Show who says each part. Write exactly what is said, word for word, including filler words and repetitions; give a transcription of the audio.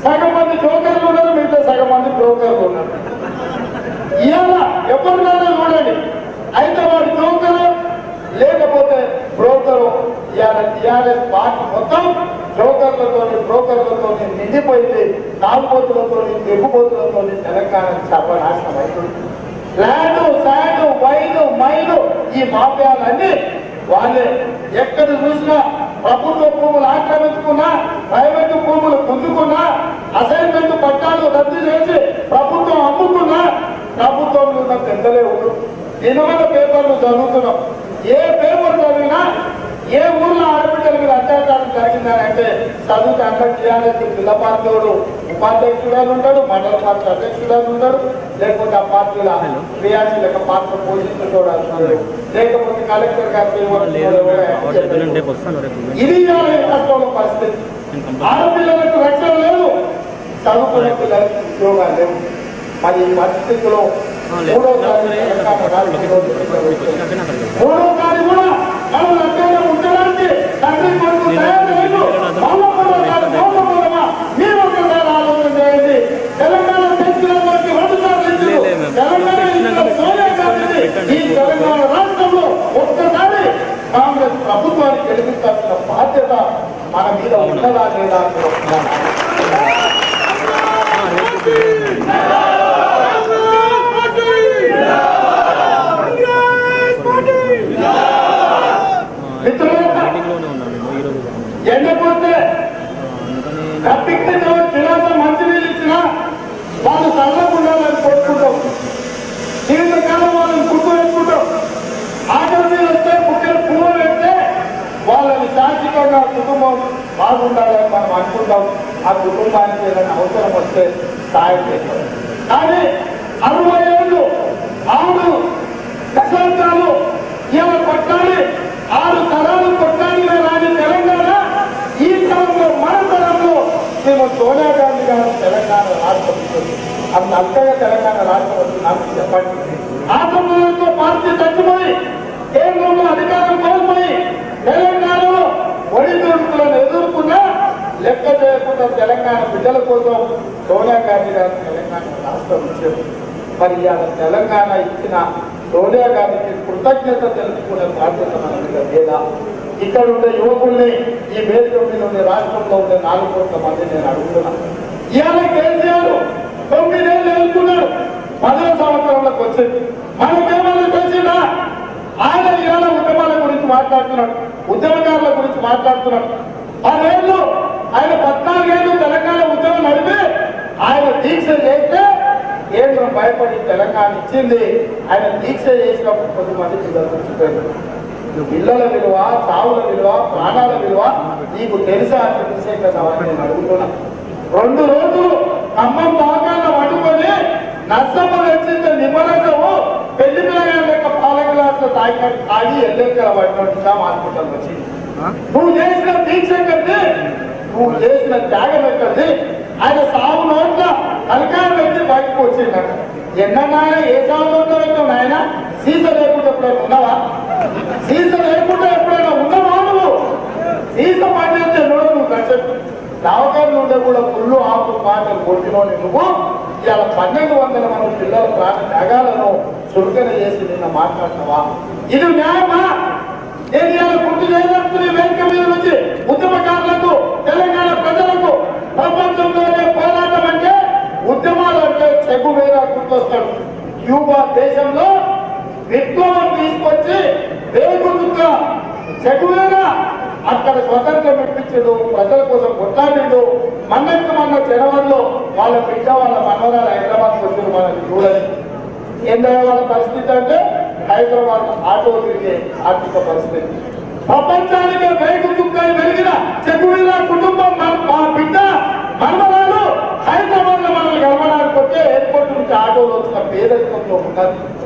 Speaker 1: సగం మంది జోకర్లు ఉన్నారు, మిగతా సగం మంది బ్రోకర్లు ఉన్నారు. ఇవాళ ఎవరినైనా చూడండి, అయితే వాడు జోకరు లేకపోతే బ్రోకరు. ఇవాళ టీఆర్ఎస్ పార్టీ మొత్తం జోకర్లతో బ్రోకర్లతో నిండిపోయింది. తాగుబోతులతో తెగుబోతులతో తెలంగాణ సర్వనాశనం అవుతుంది. ల్యాండ్ శాండ్ వైన్ మైన్ ఈ మాఫియాలన్నీ వాళ్ళే. ఎక్కడ చూసినా ప్రభుత్వ భూములు ఆక్రమించుకున్నా, ప్రైవేటు భూములు పొందుకున్నా, అసైన్మెంట్ పట్టాలు రద్దు చేసి ప్రభుత్వం అమ్ముకున్నా ప్రభుత్వంలో ఉన్న పెద్దలే ఉండరు. దీనివల్ల పేపర్లు చదువుతున్నాం. ఏ పేపర్ చదివినా ఏ ఊర్లో ఆడబిడ్డల మీద అత్యాచారం జరిగిందని అంటే చదువుతా అంటే టీఆర్ఎస్ జిల్లా పార్టీడు ఉపాధ్యక్షుడు ఉంటాడు, మండల పార్టీ అధ్యక్షుడు ఉంటాడు, లేకపోతే ఆ పార్టీల క్రియాశీలక పాత్ర పోషించుకోవడం అంటున్నాడు, లేకపోతే కలెక్టర్ గారు. ఇది రాష్ట్రంలో పరిస్థితి. ఆడపిల్లలకు రక్షణ లేదు, చదువుకునే పిల్లలకు ఉద్యోగాలు లేవు. మరి ఈ పరిస్థితుల్లో మూడోసారి మూడోసారి కూడా మనం లక్ష్యంగా ఉంచడానికి తండ్రి కొడుకు తయారు లేదు. మీరు ఒకసారి ఆలోచన చేయండి. తెలంగాణ తెచ్చుకోవడానికి రెండు సార్లు ఇచ్చారు. తెలంగాణ సోనియా గాంధీ ఈ తెలంగాణ రాష్ట్రంలో ఒక్కసారి కాంగ్రెస్ ప్రభుత్వాన్ని గెలిపించాల్సిన బాధ్యత మన మీద ఉన్నదా లేదా అని ఎండపోతే కప్పిక్కిన గిలాస మంచినీళ్ళు ఇచ్చినా వాళ్ళు చల్లకుండాలని కొట్టుకుంటాం. జీవితకాలం వాళ్ళని గుర్తు వేసుకుంటాం. ఆటల మీద వస్తే ముఖ్యం పువ్వు పెడితే వాళ్ళని శాశ్వతంగా కుటుంబం బాగుండాలని మనం అనుకుంటాం. ఆ కుటుంబానికి ఏదైనా అవసరం వస్తే సాయం చేస్తాం. కానీ అరవై ఏళ్ళు ఆరు దశాబ్దాలు ఇలా కొట్టాలి, ఆరు తరాలు కొట్టాలి రాని తెలంగాణ ఈ తరంలో మన తరంలో మేము సోనియా గాంధీ గారు తెలంగాణ రాష్ట్రం అంత అంతగా తెలంగాణ రాష్ట్రం వచ్చి నాకు చెప్పండి. ఆంధ్రప్రదేశ్తో పార్టీ చచ్చిపోయి కేంద్రంలో అధికారం కోల్పోయి తెలంగాణలో ఒడిదుడుకులను ఎదుర్కొన్నా లెక్క చేయకుండా తెలంగాణ బిడ్డల కోసం సోనియా గాంధీ గారు తెలంగాణ రాష్ట్రం ఇచ్చారు. మరి ఇవాళ తెలంగాణ ఇచ్చిన సోనియా గాంధీకి కృతజ్ఞత తెలుసుకునే బాధ్యత మన మీద లేదా? ఇక్కడ ఉండే యువకుల్ని ఈ వేదిక మీద ఉండే రాష్ట్రంలో ఉండే నాలుగు కోట్ల మంది నేను అడుగుతున్నాను. ఇవాళ కేసీఆర్ తొమ్మిదేళ్ళు వెళ్తున్నాడు, పదో సంవత్సరంలోకి వచ్చింది. మనకేమైనా తెలిసిందా? ఆయన ఇవాళ ఉద్యమాల గురించి మాట్లాడుతున్నాడు, ఉద్యమకారుల గురించి మాట్లాడుతున్నాడు. పదేళ్ళు ఆయన పద్నాలుగేళ్ళు తెలంగాణ ఉద్యమం నడిపి ఆయన దీక్ష చేస్తే కేంద్రం భయపడి తెలంగాణ ఇచ్చింది. ఆయన దీక్ష చేసినప్పుడు కొద్దిమంది పిల్లలు చచ్చిపోయారు. పిల్లల విలువ, చావుల విలువ, ప్రాణాల విలువ నీకు తెలుసా అని తెలిసే కదా నేను అడుగుతున్నా. రెండు రోజులు ఖమ్మం బాగాల్లో పట్టుకొని నర్సమ్మ తెచ్చింది నిమ్మరసము పెళ్లి పిల్లల లెక్క పాల గ్లాసులు తాగి తాగి ఎల్లెక్కల పట్టినట్టుగా అనుకుంటాను వచ్చింది. నువ్వు చేసిన దీక్ష ఎక్కడిది, నువ్వు చేసిన త్యాగం ఎక్కడిది? ఆయన సాగు నోట్ల తలకాయ పెట్టి బయటకు వచ్చిందట. ఎన్ననాయన ఏ సాగు నోట్లో పెట్టావు నాయన? సీస లేకుండా ఎప్పుడైనా ఉన్నావా? సీస లేకుండా ఎప్పుడైనా ఉన్నావా? నువ్వు సీస పండించే నోడు నువ్వు కష్టం. దావకాయలు ఉండే కూడా పుల్లు ఆకు పాటలు కొట్టినోని నువ్వు ఇవాళ పన్నెండు వందల మంది పిల్లల ప్రాణ త్యాగాలను చురుకన చేసి నిన్న మాట్లాడుతున్నావా? ఇది న్యాయమా? నేను ఇవాళ గుర్తు చేయదలుచుకునే వేదిక మీద నుంచి ఉద్యమకారులకు, తెలంగాణ ప్రజలకు ప్రపంచంలోనే పోరాటం అంటే ఉద్యమాలు అంటే చెగువేరా గుర్తొస్తాడు. క్యూబా దేశంలో విప్లవం తీసుకొచ్చి వేగుతున్న చెగువేరా అక్కడ స్వతంత్రం ఇప్పించడు, ప్రజల కోసం కొట్లాడిండు. మన్నట్టు మొన్న జనవరిలో వాళ్ళ బిడ్డ వాళ్ళ మనవరాలు హైదరాబాద్కి వచ్చారు. మనకి చూడని ఏంటంటే వాళ్ళ పరిస్థితి అంటే హైదరాబాద్ ఆటో తిరిగే ఆర్థిక పరిస్థితి. ప్రపంచానికి వేగు చుక్కలు వెలిగిన చెగువేరా కుటుంబం మా బిడ్డ మనవరాలు హైదరాబాద్ లో మనల్ని గడవడానికి వచ్చే ఎయిర్పోర్ట్ నుంచి ఆటోలో వచ్చిన పేదరికంలో ఉన్నది.